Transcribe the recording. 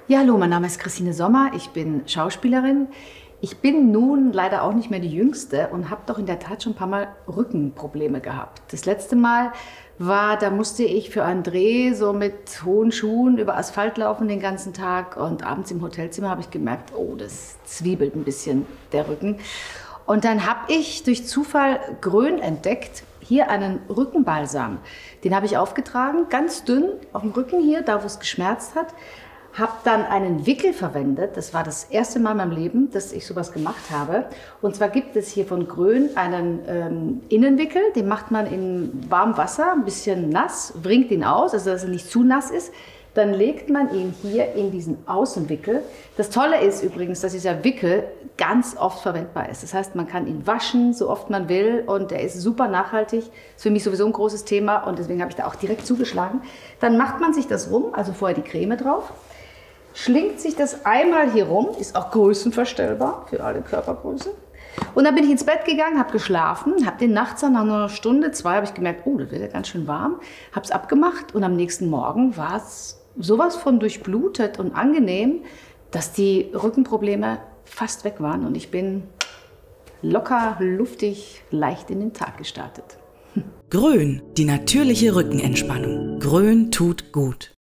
Ja, hallo, mein Name ist Christine Sommer, ich bin Schauspielerin. Ich bin nun leider auch nicht mehr die Jüngste und habe doch in der Tat schon ein paar Mal Rückenprobleme gehabt. Das letzte Mal war, da musste ich für einen Dreh so mit hohen Schuhen über Asphalt laufen den ganzen Tag und abends im Hotelzimmer habe ich gemerkt, oh, das zwiebelt ein bisschen der Rücken. Und dann habe ich durch Zufall Grön entdeckt, hier einen Rückenbalsam. Den habe ich aufgetragen, ganz dünn auf dem Rücken hier, da wo es geschmerzt hat. Habe dann einen Wickel verwendet. Das war das erste Mal in meinem Leben, dass ich sowas gemacht habe. Und zwar gibt es hier von Grön einen Innenwickel. Den macht man in warmem Wasser, ein bisschen nass, wringt ihn aus, also dass er nicht zu nass ist. Dann legt man ihn hier in diesen Außenwickel. Das Tolle ist übrigens, dass dieser Wickel ganz oft verwendbar ist. Das heißt, man kann ihn waschen, so oft man will, und er ist super nachhaltig. Ist für mich sowieso ein großes Thema und deswegen habe ich da auch direkt zugeschlagen. Dann macht man sich das rum, also vorher die Creme drauf. Schlingt sich das einmal hier rum, ist auch größenverstellbar für alle Körpergrößen. Und dann bin ich ins Bett gegangen, habe geschlafen, habe den nachts nach einer Stunde, zwei, habe ich gemerkt, oh, das wird ja ganz schön warm, habe es abgemacht und am nächsten Morgen war es sowas von durchblutet und angenehm, dass die Rückenprobleme fast weg waren und ich bin locker, luftig, leicht in den Tag gestartet. Grön, die natürliche Rückenentspannung. Grön tut gut.